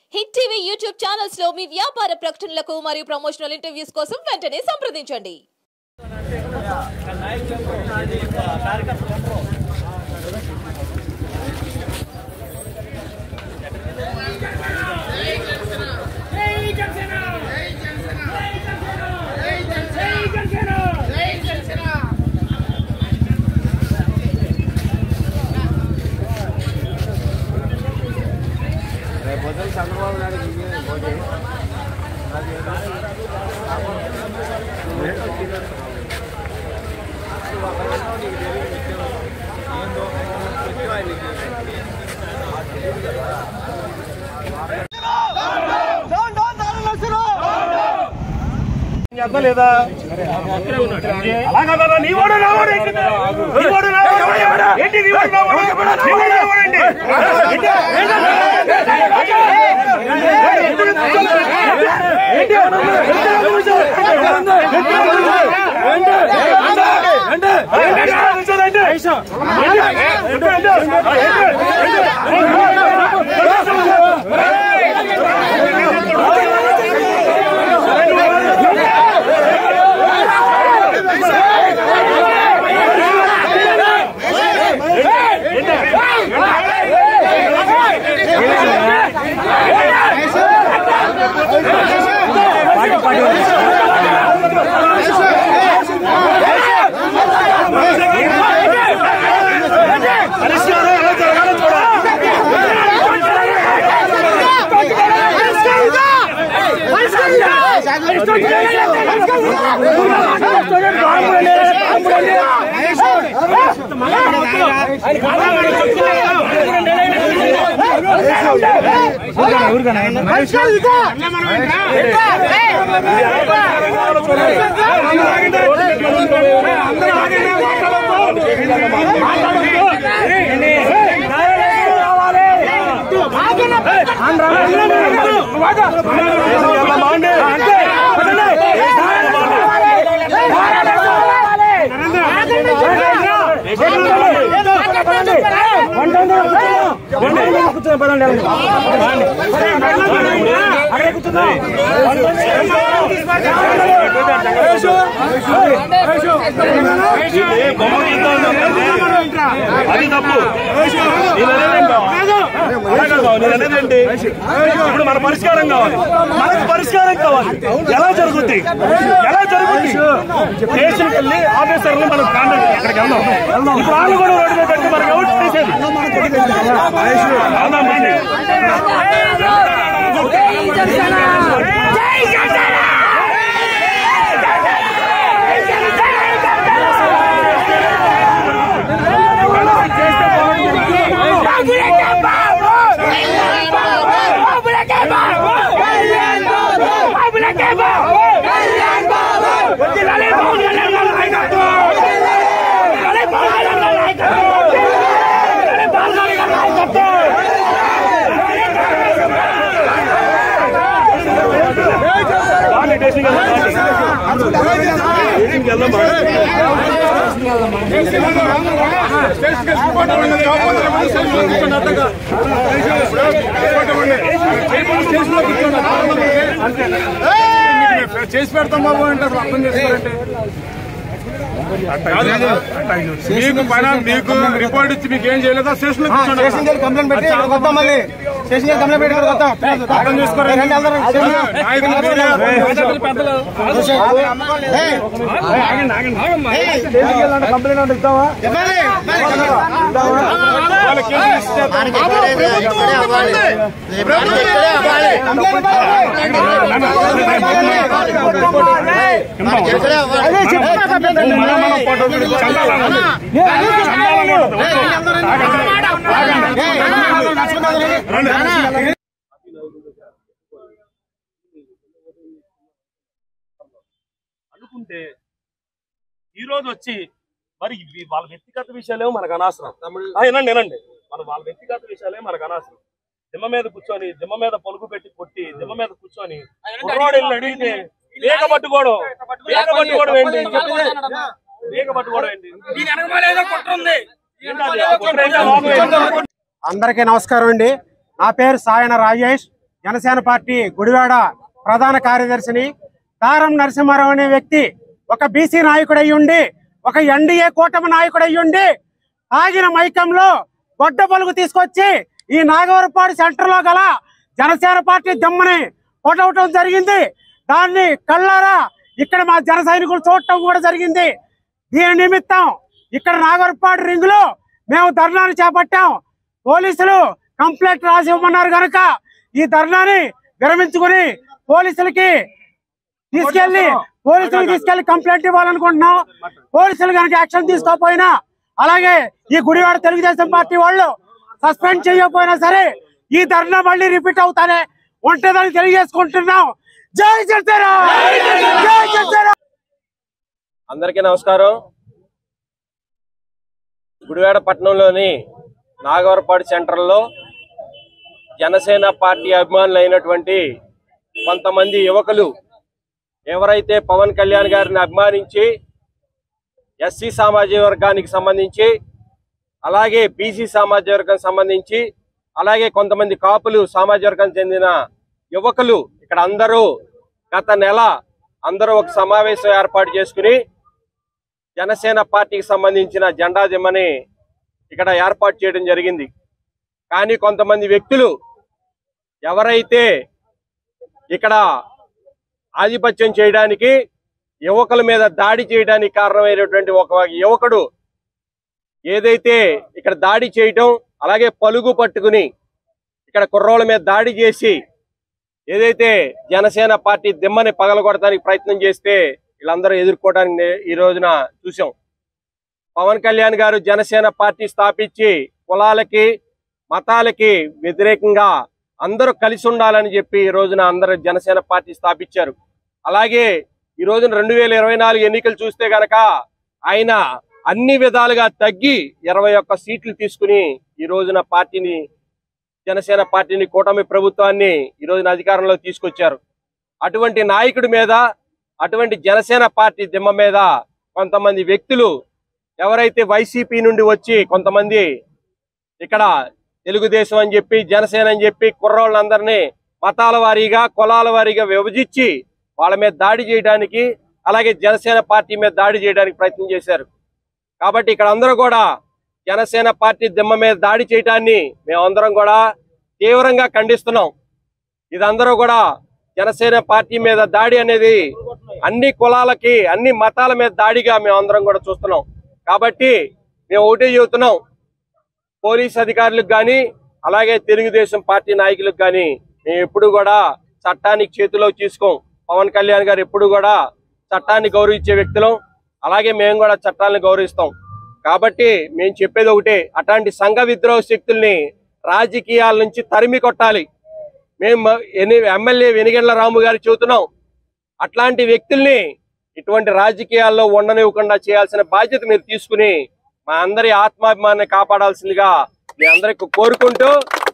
Hit TV YouTube channels లో మీ వ్యాపార ప్రకటనలకు మరియు ప్రమోషనల్ ఇంటర్వ్యూస్ కోసం వెంటనే సంప్రదించండి. చంద్రబాబు నాయుడు లేదా అది తప్పు. ఇప్పుడు మన పరిష్కారం కావాలి, మనకు పరిష్కారం కావాలి. ఎలా జరుగుద్ది స్టేషన్కి వెళ్ళి ఆఫీసర్లు మనకు కాంటాక్ట్ అక్కడికి వెళ్దాం. ఇప్పుడు వాళ్ళు కూడా రోడ్డు మీద పెట్టి మనకి ఎవరు చేసేది చేసి పెడతాం బాబు అంటే అసలు అర్థం చేసుకోవాలంటే మీకు పైన మీకు రిపోర్ట్ ఇచ్చి మీకు ఏం చేయలేదా? స్టేషన్ కంప్లైంట్ పెట్టి మళ్ళీ స్టేషన్ కంప్లైంట్ పెట్టి అర్థం చేసుకోవాలి. కంప్లైంట్ అంటే ఇస్తావా? అనుకుంటే ఈ రోజు వచ్చి మరి వాళ్ళ వ్యక్తిగత విషయాలేమో మనకు అనవసరం. వినండి మన వాళ్ళ వ్యక్తిగత విషయాలే మనకు అనవసరం. దిమ్మ మీద కూర్చొని దిమ్మ మీద పలుకు పెట్టి కొట్టి దిమ్మ మీద కూర్చొని కుర్రోడు అడిగితే వేగ పట్టుకోవడం ఏంటి? వేగ పట్టుకోవడం ఏంటి? అందరికీ నమస్కారం అండి. నా పేరు సాయన రాజేష్, జనసేన పార్టీ గుడివాడ ప్రధాన కార్యదర్శిని. దారం నరసింహారావు అనే వ్యక్తి ఒక బీసీ నాయకుడు అయ్యుండి, ఒక ఎన్డీఏ కూటమి నాయకుడు అయ్యుండి ఆగిన మైకంలో గొడ్డ పలుగు తీసుకొచ్చి ఈ నాగవరపాడు సెంటర్ లో గల జనసేన పార్టీ దమ్మని కొట్టవటం జరిగింది. దాన్ని కళ్ళారా ఇక్కడ మా జన సైనికులు చూడటం కూడా జరిగింది. దీని నిమిత్తం ఇక్కడ నాగవరపాడు రింగ్ లో మేము ధర్నాను చేపట్టాం. పోలీసులు కంప్లైంట్ రాసి ఇవ్వమన్నారు కనుక ఈ ధర్నాని విరమించుకుని పోలీసులకి తీసుకెళ్లి కంప్లైంట్ ఇవ్వాలనుకుంటున్నాం. పోలీసులు కనుక యాక్షన్ తీసుకోకపోయినా, అలాగే ఈ గుడివాడ తెలుగుదేశం పార్టీ వాళ్ళు సస్పెండ్ చేయకపోయినా సరే ఈ ధర్నా మళ్ళీ రిపీట్ అవుతానే ఉంటుందని తెలియజేసుకుంటున్నాం. జై జనసేన, జై జనసేన. అందరికీ నమస్కారం. గుడివాడ పట్టణంలోని నాగవరపాడు సెంటర్లో జనసేన పార్టీ అభిమానులు అయినటువంటి కొంతమంది యువకులు ఎవరైతే పవన్ కళ్యాణ్ గారిని అభిమానించి ఎస్సీ సామాజిక వర్గానికి సంబంధించి, అలాగే బీసీ సామాజిక వర్గానికి సంబంధించి, అలాగే కొంతమంది కాపులు సామాజిక వర్గానికి చెందిన యువకులు ఇక్కడ అందరూ గత నెల అందరూ ఒక సమావేశం ఏర్పాటు చేసుకుని జనసేన పార్టీకి సంబంధించిన జెండా దిమ్మని ఇక్కడ ఏర్పాటు చేయడం జరిగింది. కానీ కొంతమంది వ్యక్తులు ఎవరైతే ఇక్కడ ఆధిపత్యం చేయడానికి, యువకుల మీద దాడి చేయడానికి కారణమైనటువంటి ఒక యువకుడు ఏదైతే ఇక్కడ దాడి చేయటం, అలాగే పలుగు పట్టుకుని ఇక్కడ కుర్రోళ్ళ మీద దాడి చేసి ఏదైతే జనసేన పార్టీ దిమ్మని పగలగొడటానికి ప్రయత్నం చేస్తే వీళ్ళందరూ ఎదుర్కోవడానికి ఈ రోజున చూసాం. పవన్ కళ్యాణ్ గారు జనసేన పార్టీ స్థాపించి కులాలకి మతాలకి వ్యతిరేకంగా అందరూ కలిసి ఉండాలని చెప్పి ఈ రోజున అందరూ జనసేన పార్టీ స్థాపించారు. అలాగే ఈ రోజున 2024 ఎన్నికలు చూస్తే గనక ఆయన అన్ని విధాలుగా తగ్గి 21 సీట్లు తీసుకుని ఈ రోజున పార్టీని, జనసేన పార్టీని, కూటమి ప్రభుత్వాన్ని ఈ రోజున అధికారంలో తీసుకొచ్చారు. అటువంటి నాయకుడి మీద, అటువంటి జనసేన పార్టీ దిమ్మ మీద కొంతమంది వ్యక్తులు ఎవరైతే వైసీపీ నుండి వచ్చి కొంతమంది ఇక్కడ తెలుగుదేశం అని చెప్పి, జనసేన అని చెప్పి కుర్రోళ్ళందరినీ మతాల వారీగా, కులాల వారీగా విభజించి వాళ్ళ మీద దాడి చేయడానికి, అలాగే జనసేన పార్టీ మీద దాడి చేయడానికి ప్రయత్నం చేశారు. కాబట్టి ఇక్కడ అందరూ కూడా జనసేన పార్టీ దిమ్మ మీద దాడి చేయడాన్ని మేమందరం కూడా తీవ్రంగా ఖండిస్తున్నాం. ఇదందరూ కూడా జనసేన పార్టీ మీద దాడి అనేది అన్ని కులాలకి, అన్ని మతాల మీద దాడిగా మేమందరం కూడా చూస్తున్నాం. కాబట్టి మేము ఒకటే చెబుతున్నాం, పోలీస్ అధికారులకు కానీ, అలాగే తెలుగుదేశం పార్టీ నాయకులకు కానీ మేము ఎప్పుడు కూడా చట్టానికి చేతిలో తీసుకోం. పవన్ కళ్యాణ్ గారు ఎప్పుడు కూడా చట్టాన్ని గౌరవించే వ్యక్తులం, అలాగే మేము కూడా చట్టాలను గౌరవిస్తాం. కాబట్టి మేము చెప్పేది ఒకటే, అట్లాంటి సంఘ విద్రోహ శక్తుల్ని రాజకీయాల నుంచి తరిమి కొట్టాలి. మేము ఎమ్మెల్యే వెనిగండ్ల రాము గారు చెబుతున్నాం, అట్లాంటి వ్యక్తుల్ని ఇటువంటి రాజకీయాల్లో ఉండనివ్వకుండా చేయాల్సిన బాధ్యత మీరు తీసుకుని మా అందరి ఆత్మాభిమానాన్ని కాపాడాల్సిందిగా మీ అందరికి కోరుకుంటూ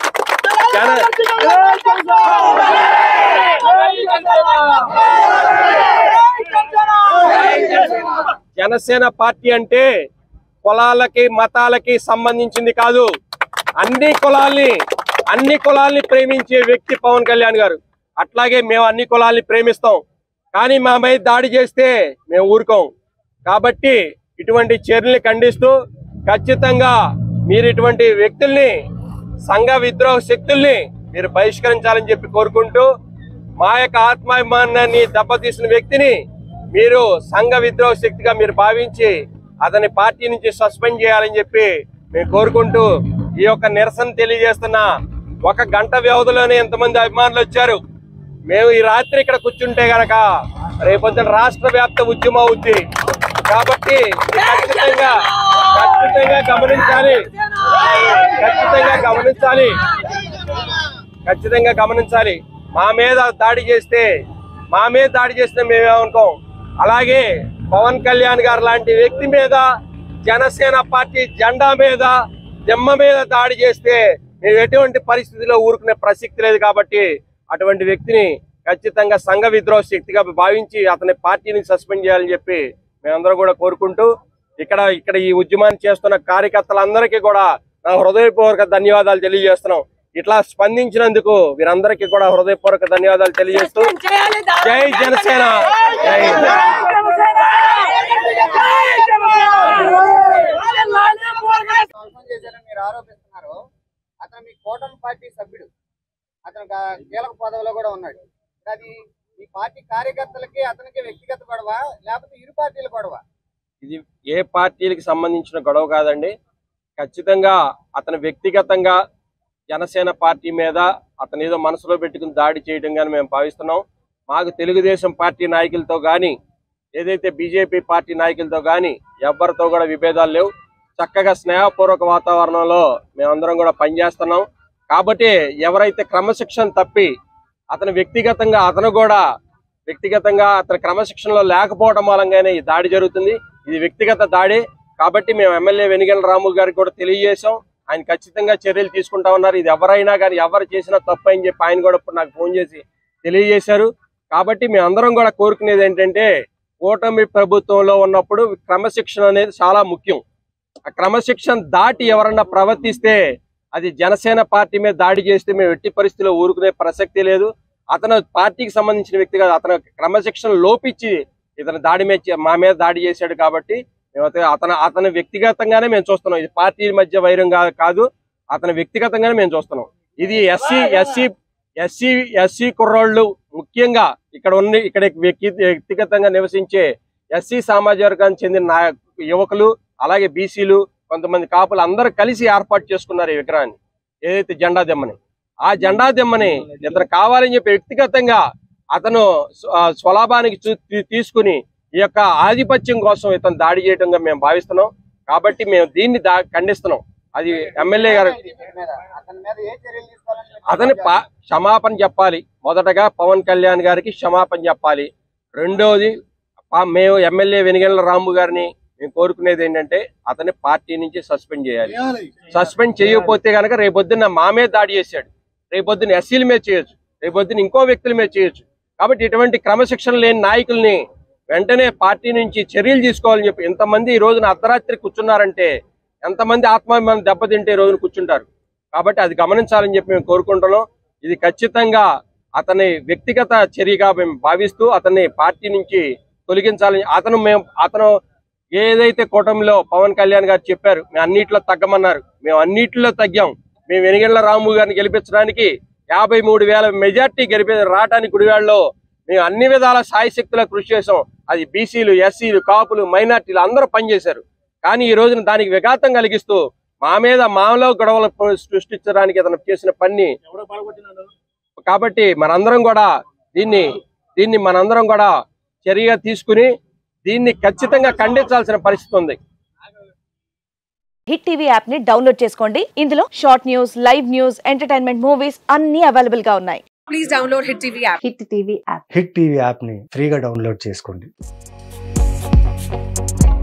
జనసేన పార్టీ అంటే కులాలకి మతాలకి సంబంధించింది కాదు. అన్ని కులాల్ని ప్రేమించే వ్యక్తి పవన్ కళ్యాణ్ గారు. అట్లాగే మేము అన్ని కులాల్ని ప్రేమిస్తాం, కానీ మా మీద దాడి చేస్తే మేము ఊరుకోం. కాబట్టి ఇటువంటి చర్యల్ని ఖండిస్తూ ఖచ్చితంగా మీరు ఇటువంటి వ్యక్తుల్ని, సంఘ విద్రోహ శక్తుల్ని మీరు బహిష్కరించాలని చెప్పి కోరుకుంటూ, మా యొక్క ఆత్మాభిమానాన్ని దెబ్బతీసిన వ్యక్తిని మీరు సంఘ విద్రోహ శక్తిగా మీరు భావించి అతని పార్టీ నుంచి సస్పెండ్ చేయాలని చెప్పి మేము కోరుకుంటూ ఈ యొక్క నిరసన తెలియజేస్తున్న 1 గంట వ్యవధిలోనే ఎంతమంది అభిమానులు వచ్చారు. మేము ఈ రాత్రి ఇక్కడ కూర్చుంటే గనక రేపొద్దున రాష్ట్ర వ్యాప్త ఉద్యమం అవుద్ది. కాబట్టి ఖచ్చితంగా గమనించాలి. మా మీద దాడి చేస్తే మేమేమనుకోం. అలాగే పవన్ కళ్యాణ్ గారు లాంటి వ్యక్తి మీద, జనసేన పార్టీ జెండా మీద, దిమ్మ మీద దాడి చేస్తే మేము ఎటువంటి పరిస్థితిలో ఊరుకునే ప్రసక్తి లేదు. కాబట్టి అటువంటి వ్యక్తిని ఖచ్చితంగా సంఘ విద్రోహ శక్తిగా భావించి అతని పార్టీని సస్పెండ్ చేయాలని చెప్పి మేమందరం కూడా కోరుకుంటూ, ఇక్కడ ఈ ఉద్యమాన్ని చేస్తున్న కార్యకర్తలందరికీ కూడా నా హృదయపూర్వక ధన్యవాదాలు తెలియజేస్తున్నాం. ఇట్లా స్పందించినందుకు వీరందరికీ కూడా హృదయపూర్వక ధన్యవాదాలు తెలియజేస్తూ జై జనసేన జై మీరు ఆరోపిస్తున్నారు. అతను మీ కూటమి పార్టీ సభ్యుడు, అతను కీలక పదవిలో కూడా ఉన్నాడు. అది మీ పార్టీ కార్యకర్తలకి అతనికి వ్యక్తిగత గొడవ, లేకపోతే ఇరు పార్టీల గొడవ? ఇది ఏ పార్టీలకు సంబంధించిన గొడవ కాదండి. ఖచ్చితంగా అతను వ్యక్తిగతంగా జనసేన పార్టీ మీద అతను ఏదో మనసులో పెట్టుకుని దాడి చేయడం కానీ మేము భావిస్తున్నాం. మాకు తెలుగుదేశం పార్టీ నాయకులతో కానీ ఏదైతే బీజేపీ పార్టీ నాయకులతో కానీ ఎవరితో కూడా విభేదాలు లేవు. చక్కగా స్నేహపూర్వక వాతావరణంలో మేమందరం కూడా పనిచేస్తున్నాం. కాబట్టి ఎవరైతే క్రమశిక్షణ తప్పి అతను వ్యక్తిగతంగా అతని క్రమశిక్షణలో లేకపోవడం మూలంగానే ఈ దాడి జరుగుతుంది. ఇది వ్యక్తిగత దాడి. కాబట్టి మేము ఎమ్మెల్యే వెనిగండ్ల రాము గారికి కూడా తెలియజేశాం. ఆయన ఖచ్చితంగా చర్యలు తీసుకుంటా ఉన్నారు. ఇది ఎవరైనా కానీ ఎవరు చేసినా తప్పు అని చెప్పి ఆయన కూడా ఇప్పుడు నాకు ఫోన్ చేసి తెలియజేశారు. కాబట్టి మేమందరం కూడా కోరుకునేది ఏంటంటే, కూటమి ప్రభుత్వంలో ఉన్నప్పుడు క్రమశిక్షణ అనేది చాలా ముఖ్యం. ఆ క్రమశిక్షణ దాటి ఎవరన్నా ప్రవర్తిస్తే అది జనసేన పార్టీ మీద దాడి చేస్తే మేము ఎట్టి పరిస్థితిలో ఊరుకునే ప్రసక్తి లేదు. అతను పార్టీకి సంబంధించిన వ్యక్తి కాదు. అతను క్రమశిక్షణ లోపించి ఇతను మా మీద దాడి చేశాడు. కాబట్టి అతను వ్యక్తిగతంగానే మేము చూస్తున్నాం. ఇది పార్టీ మధ్య వైరం కాదు, అతను వ్యక్తిగతంగానే మేము చూస్తున్నాం. ఇది ఎస్సీ కుర్రోళ్ళు ముఖ్యంగా ఇక్కడ వ్యక్తిగతంగా నివసించే ఎస్సీ సామాజిక వర్గానికి చెందిన యువకులు, అలాగే బీసీలు, కొంతమంది కాపులు అందరూ కలిసి ఏర్పాటు చేసుకున్నారు ఈ విగ్రహాన్ని, ఏదైతే జెండా దెమ్మని. ఆ జెండా దెమ్మని ఇతను కావాలని చెప్పి వ్యక్తిగతంగా అతను స్వలాభానికి తీసుకుని ఈ యొక్క ఆధిపత్యం కోసం ఇతను దాడి చేయడంగా మేము భావిస్తున్నాం. కాబట్టి మేము దీన్ని ఖండిస్తున్నాం. అది ఎమ్మెల్యే గారు అతని క్షమాపణ చెప్పాలి. మొదటగా పవన్ కళ్యాణ్ గారికి క్షమాపణ చెప్పాలి. రెండోది మేము ఎమ్మెల్యే వెనిగండ్ల రాము గారిని మేము కోరుకునేది ఏంటంటే, అతని పార్టీ నుంచి సస్పెండ్ చేయాలి. సస్పెండ్ చేయకపోతే కనుక రేపొద్దున మా మీద దాడి చేశాడు, రేపొద్దున ఎస్సీల మీద చేయొచ్చు, రేపొద్దున ఇంకో వ్యక్తుల మీద చేయొచ్చు. కాబట్టి ఇటువంటి క్రమశిక్షణ లేని నాయకుల్ని వెంటనే పార్టీ నుంచి చర్యలు తీసుకోవాలని చెప్పి ఎంతమంది ఈ రోజున అర్ధరాత్రి కూర్చున్నారంటే ఎంతమంది ఆత్మాభిమానం దెబ్బతింటే ఈ రోజున కూర్చుంటారు. కాబట్టి అది గమనించాలని చెప్పి మేము కోరుకుంటున్నాం. ఇది ఖచ్చితంగా అతని వ్యక్తిగత చర్యగా మేము భావిస్తూ అతన్ని పార్టీ నుంచి తొలగించాలని అతను ఏదైతే కూటమిలో పవన్ కళ్యాణ్ గారు చెప్పారు మేము అన్నిట్లో తగ్గమన్నారు, మేము అన్నిట్లో తగ్గాం. మేము వెనిగండ్ల రాము గారిని గెలిపించడానికి 53,000 మెజార్టీ రావడానికి గుడివాడలో మేము అన్ని విధాల సాయశక్తులా కృషి చేసాం. అది బీసీలు, ఎస్సీలు, కాపులు, మైనార్టీలు అందరూ పనిచేశారు. కానీ ఈ రోజున దానికి విఘాతం కలిగిస్తూ మాలో గొడవలు సృష్టించడానికి అతను చేసిన పని. కాబట్టి మనందరం కూడా దీన్ని మనందరం కూడా చర్యగా తీసుకుని దీన్ని ఖచ్చితంగా ఖండించాల్సిన పరిస్థితి ఉంది. హిట్ టీవీ యాప్ ని డౌన్లోడ్ చేసుకోండి. ఇందులో short news, live news, entertainment movies అన్ని అవైలబుల్ గా ఉన్నాయి. Please download Hit TV app. Hit TV app ని ఫ్రీగా డౌన్లోడ్ చేసుకోండి.